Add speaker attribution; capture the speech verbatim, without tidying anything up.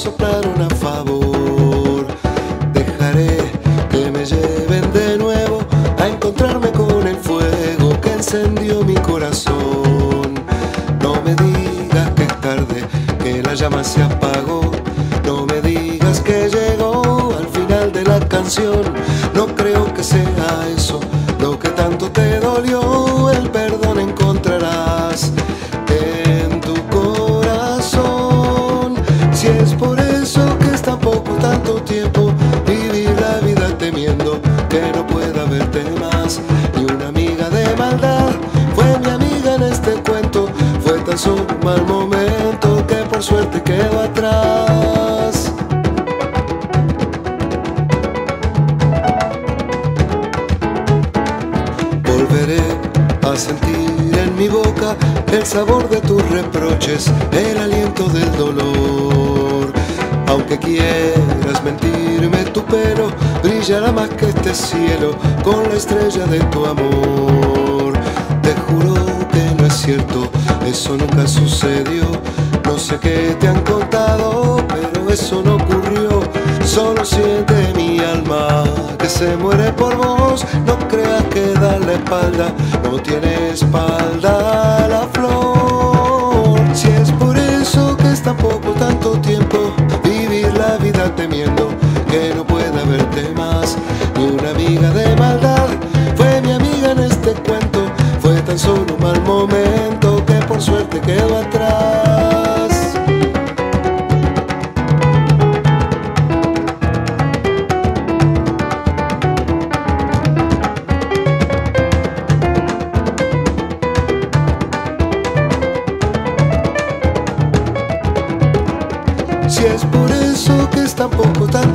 Speaker 1: soplaron a favor. Dejaré que me lleven de nuevo a encontrarme con el fuego que encendió mi corazón. No me digas que es tarde, que la llama se apagó. No me digas que llegó al final de la canción. No creo que sea eso lo que tanto te dolió. El perdón encontrarás en tu corazón. Si es por eso que es tan poco, tanto tiempo vivir la vida temiendo que no pueda verte más. Ni una amiga de maldad fue mi amiga en este cuento. Fue tan solo un mal momento que por suerte quedó atrás. Volveré a sentir en mi boca el sabor de tus reproches, el aliento del dolor. Aunque quieras mentirme, tu pelo brillará más que este cielo con la estrella de tu amor. Te juro que no es cierto, eso nunca sucedió. No sé qué te han contado, pero eso no ocurrió. Solo siente mi alma que se muere por vos. No creas que da la espalda, no tiene espalda la flor. Si es por eso que es tan poco, tanto tiempo vivir la vida temiendo que no pueda verte más. Ni una amiga de maldad fue mi amiga en este cuento. Fue tan solo un mal momento que por suerte quedó atrás. Si es por eso que es tan poco, tan